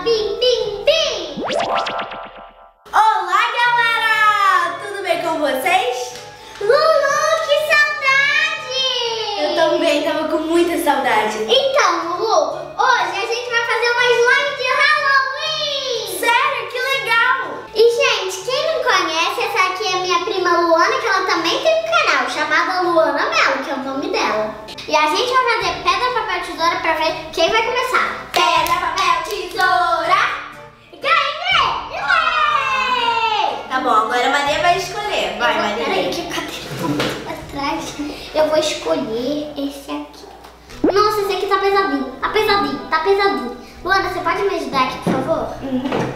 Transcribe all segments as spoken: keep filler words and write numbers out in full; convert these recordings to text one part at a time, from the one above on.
bim, bim, bim! Olá, galera! Tudo bem com vocês? Lulu, que saudade! Eu também tava com muita saudade. Então, Lulu, hoje a gente vai fazer uma slime de Halloween! Sério? Que legal! E, gente, quem não conhece, essa aqui é minha prima Luana, que ela também tem um canal chamado Luana Melo, que é o nome dela. E a gente vai fazer pedra, papel, tesoura pra ver quem vai começar. Pedra, papel, tesoura! Ganhei! Tá bom, agora a Maria vai escolher. Vai, Eu vou- Maria. Peraí, que a cadeira tá muito pra trás. Eu vou escolher esse aqui. Nossa, esse aqui tá pesadinho. Tá pesadinho, tá pesadinho. Luana, você pode me ajudar aqui, por favor? Uhum.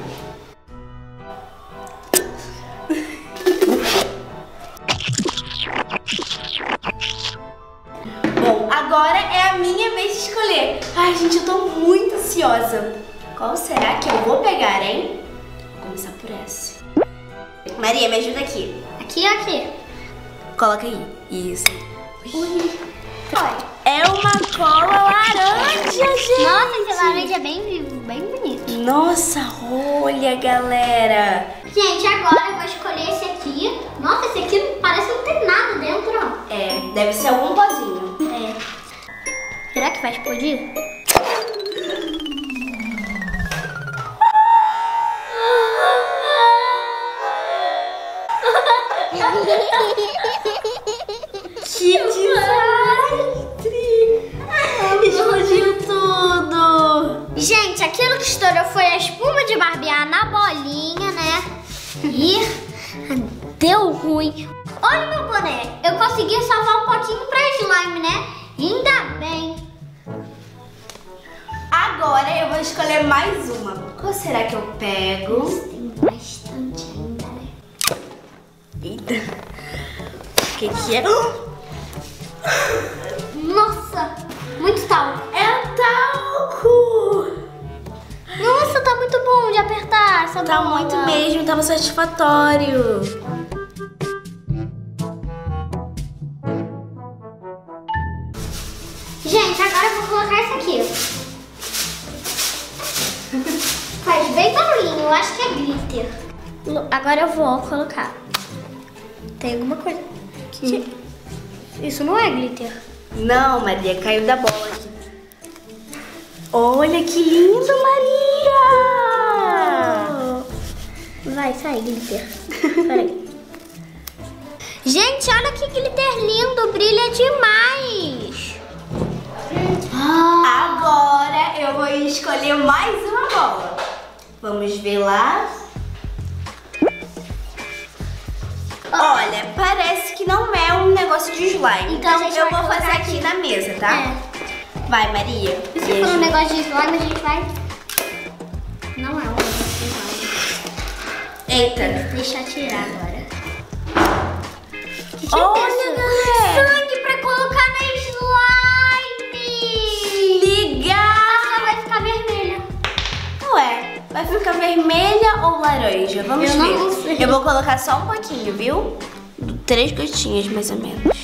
Bom, agora é a minha vez de escolher. Ai, gente, eu tô muito ansiosa. Qual será que eu vou pegar, hein? Vou começar por essa. Maria, me ajuda aqui. Aqui ou aqui? Coloca aí. Isso. Ui. Foi. É uma cola laranja, gente. Nossa, esse laranja é bem vivo, bem bonito. Nossa, olha, galera. Gente, agora eu vou escolher esse aqui. Nossa, esse aqui parece que não tem nada dentro, ó. É, deve ser algum pozinho. É. Será que vai explodir? Que desastre! Explodiu tudo! Gente, aquilo que estourou foi a espuma de barbear na bolinha, né? E deu ruim. Olha o meu boné. Eu consegui salvar um pouquinho pra slime, né? Ainda bem. Agora eu vou escolher mais uma. Qual será que eu pego? Tem bastante ainda, né? Eita! O que que é? Nossa, muito talco. É talco! Nossa, tá muito bom de apertar essa Tá bola. muito mesmo, tava satisfatório. Gente, agora eu vou colocar isso aqui. Faz bem barulhinho, eu acho que é glitter. Lu- Agora eu vou colocar. Tem alguma coisa aqui. Isso não é glitter. Não, Maria, caiu da bola aqui. Olha que lindo, Maria! Vai, sai glitter. Peraí. Gente, olha que glitter lindo, brilha demais. Agora eu vou escolher mais uma bola. Vamos ver lá. Olha, parece que não é um negócio de slime. Então a gente eu vai vou fazer colocar aqui aqui. na mesa, tá? É. Vai, Maria. E se Me for um ajuda. negócio de slime, a gente vai... Não é um negócio de slime. Eita. Deixa eu tirar agora. Que que Olha, é isso? galera. Sangue pra colocar na slime! Legal! Ela vai ficar vermelha. Ué, vai ficar vermelha ou laranja? Vamos Eu ver. não sei. Eu vou colocar só um pouquinho, viu? Três gotinhas, mais ou menos.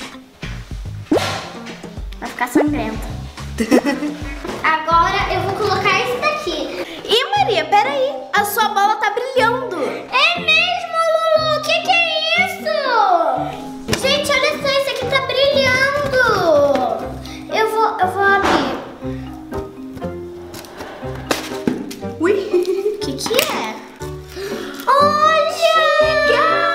Vai ficar sangrenta. Agora eu vou colocar esse daqui. Ih, Maria, peraí. A sua bola tá brilhando. É mesmo, Lulu? O que, que é isso? Gente, olha só, esse aqui tá brilhando. Eu vou, eu vou abrir. Ui. O que, que é? Olha! Legal,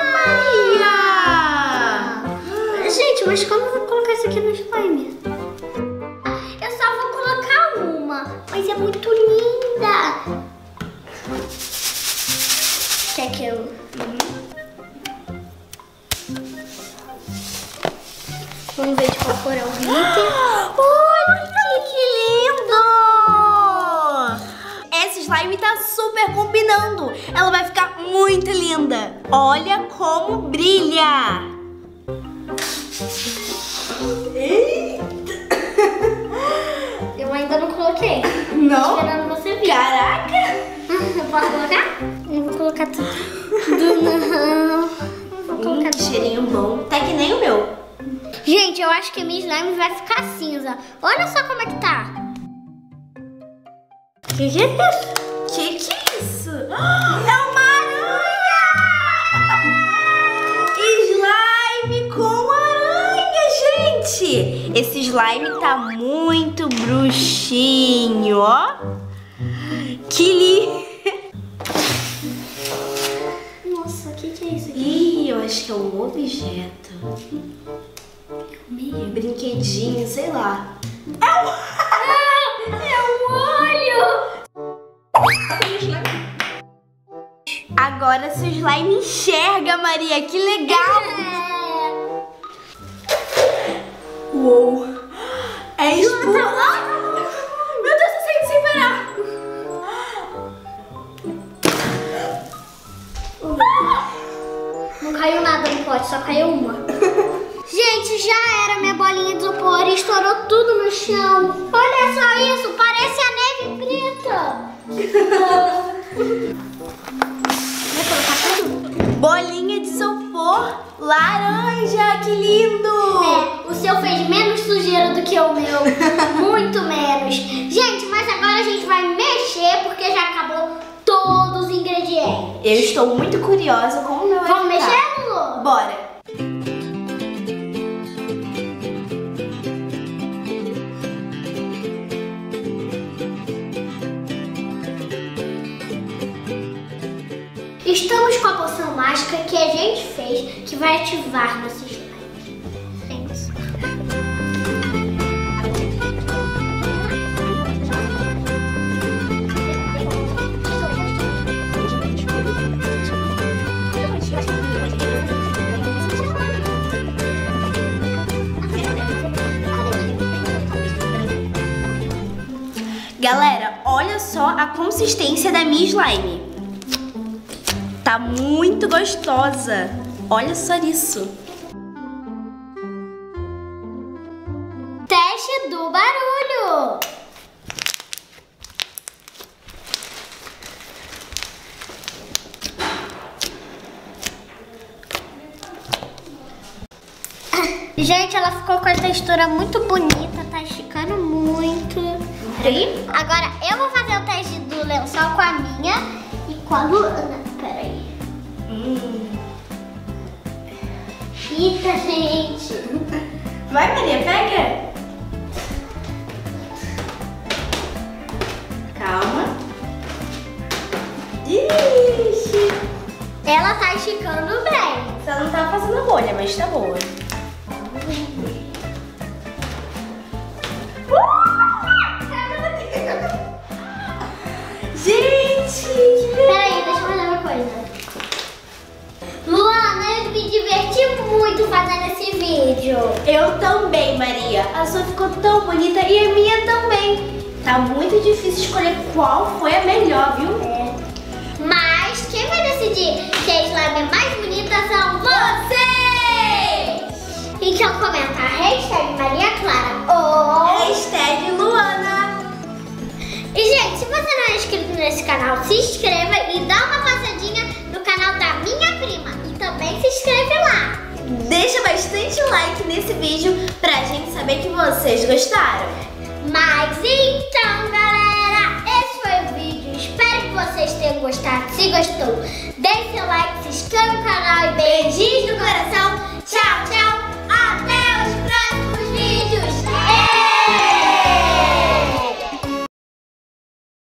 Maria! Gente, mas como eu vou colocar isso aqui no slime? Eu só vou colocar uma, mas é muito linda. Quer que eu... Vamos ver de qual cor é o glitter. Olha que lindo! Essa slime tá super combinando. Ela vai ficar muito linda. Olha como brilha. Eu ainda não coloquei. Não? Tô esperando você vir. Caraca! Eu posso colocar? Não vou colocar tudo. Tudo não. Vou colocar Hum, tudo. cheirinho bom. Tá que nem o meu. Gente, eu acho que a minha slime vai ficar cinza. Olha só como é que tá. Que que é isso? Que que é isso? É uma aranha! Slime com aranha, gente! Esse slime tá muito bruxinho, ó. Que li... Nossa, o que, que é isso aqui? Ih, eu acho que é um objeto. Meio brinquedinho, sei lá. É um... É um olho! Agora seu slime enxerga, Maria. Que legal! É... Uou! É espuma! Meu Deus, eu saí sem parar! Não caiu nada no pote, só caiu uma. Gente, já era minha bolinha de isopor e estourou tudo no chão. Olha só isso, parece a neve preta. Vai colocar tudo? Bolinha de isopor laranja, que lindo! É, o seu fez menos sujeira do que o meu. Muito menos. Gente, mas agora a gente vai mexer porque já acabou todos os ingredientes. Eu estou muito curiosa como o meu vai Vamos ficar. mexer, Lulu? Bora! Estamos com a poção mágica que a gente fez, que vai ativar nosso slime. Thanks. Galera, olha só a consistência da minha slime. Tá muito gostosa. Olha só isso. Teste do barulho. Gente, ela ficou com a textura muito bonita, tá esticando muito. Aí, agora eu vou fazer o teste do lençol com a minha e com a Luana. Peraí. Hum. Eita, gente. Vai, Maria, pega. Calma. Ixi. Ela tá esticando bem. Só não tá fazendo bolha, mas tá boa. Gente! Peraí, deixa eu fazer uma coisa. Luana, eu me diverti muito fazendo esse vídeo. Eu também, Maria. A sua ficou tão bonita e a minha também. Tá muito difícil escolher qual foi a melhor, viu? É. Mas quem vai decidir que a slime é mais bonita são vocês! Então comenta a hashtag Maria Clara ou Hashtag Luana. E gente, se você não é inscrito nesse canal, se inscreva e dá uma passadinha no canal da minha prima. E também se inscreve lá. Deixa bastante like nesse vídeo pra gente saber que vocês gostaram. Mas então, galera, esse foi o vídeo. Espero que vocês tenham gostado. Se gostou, deixe seu like, se inscreva no canal e beijinhos no coração. Tchau, tchau!